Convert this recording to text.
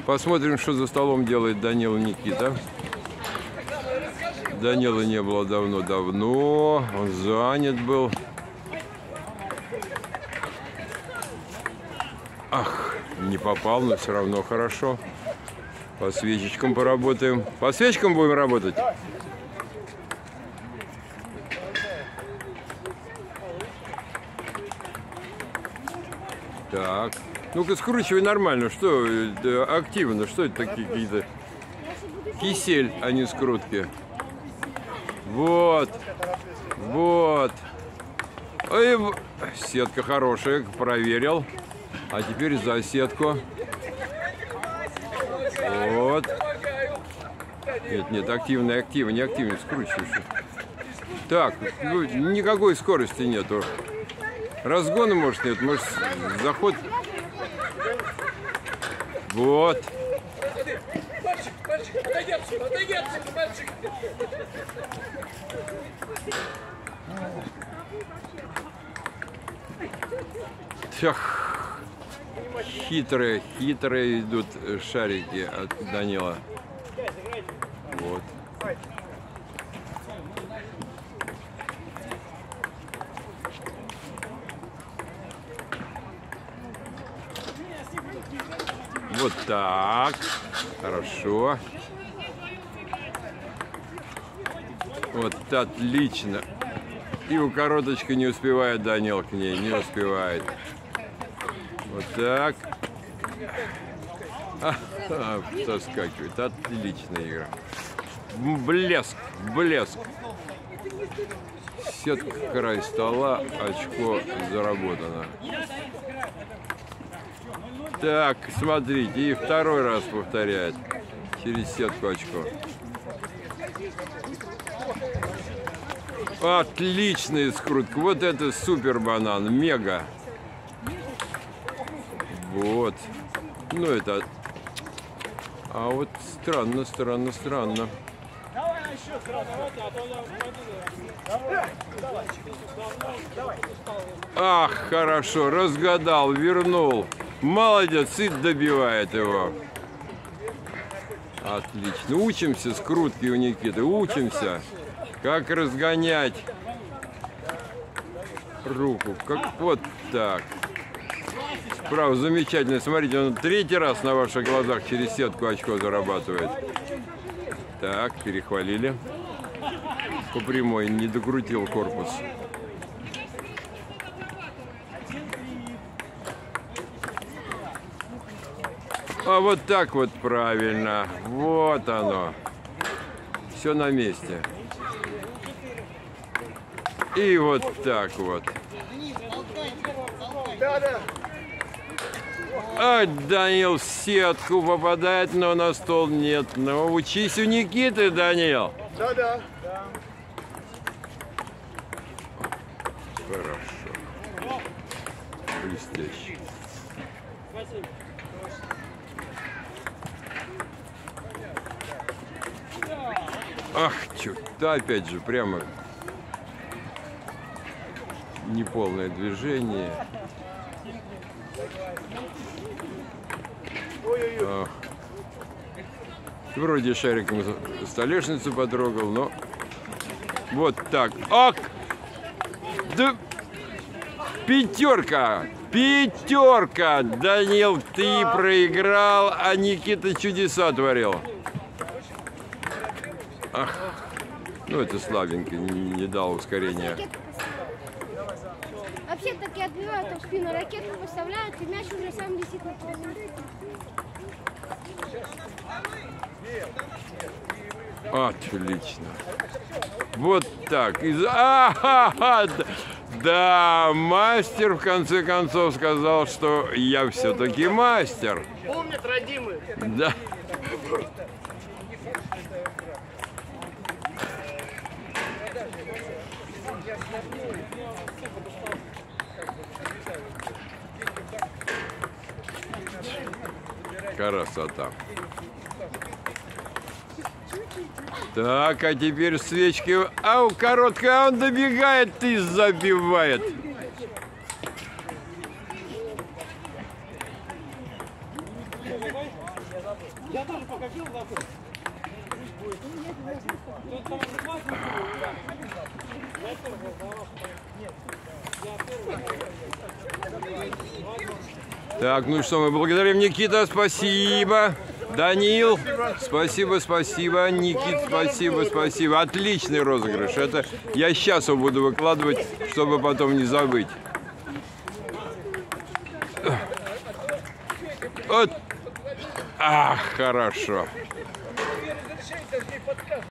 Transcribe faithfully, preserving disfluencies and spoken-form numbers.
Посмотрим, что за столом делает Данила Никита. Данила не было давно-давно. Он занят был. Ах, не попал, но все равно хорошо. По свечечкам поработаем. По свечкам будем работать. Так. Ну-ка, скручивай нормально. Что это активно? Что это такие какие-то? Кисель, а не скрутки. Вот. Вот. Ой, сетка хорошая, проверил. А теперь за сетку. Вот. Нет, нет, активно, активно, не активно, скручиваешь. Так, ну, никакой скорости нету. Разгона, может, нет, может, заход. Вот. Ах, хитрые, хитрые идут шарики от Данила. Вот. Вот так. Хорошо. Вот отлично. И у короточка не успевает Данил к ней, не успевает. Вот так. А, а, соскакивает. Отличная игра. Блеск, блеск. Сетка, край стола, очко заработано. Так, смотрите, и второй раз повторяет. Через сетку очко. Отличная скрутка. Вот это супер банан, мега. Вот. Ну это... А вот странно, странно, странно. Ах, хорошо, разгадал, вернул. Молодец, и добивает его. Отлично. Учимся скрутки у Никиты, учимся. Как разгонять руку. Как вот так. Справа замечательно. Смотрите, он третий раз на ваших глазах через сетку очко зарабатывает. Так, перехвалили. По прямой не докрутил корпус. А вот так вот правильно. Вот оно. Все на месте. И вот так вот. А Данил в сетку попадает, но на стол нет. Но учись у Никиты, Данил. Да, да. Хорошо. Блестяще. Ах, чё-то опять же прямо неполное движение. Ах. Вроде шариком столешницу потрогал, но вот так. Ак! Да... Пятерка! Пятерка! Данил, ты проиграл, а Никита чудеса творил. Ах, ну это слабенько, не, не дал ускорения. Вообще так и отбивают в спину, ракету выставляют, и мяч уже сам летит на полу. Отлично. Вот так. Из... А-ха-ха! Да, мастер в конце концов сказал, что я все-таки мастер. Помнят родимые. Да. Красота. Так, а теперь свечки. Ау, короткая, он добегает и забивает. Я тоже покатил вокруг. Тут там два. Так, ну что, мы благодарим Никита, спасибо. Данил, спасибо, спасибо. Никит, спасибо, спасибо. Отличный розыгрыш. Это я сейчас его буду выкладывать, чтобы потом не забыть. Вот. Ах, хорошо.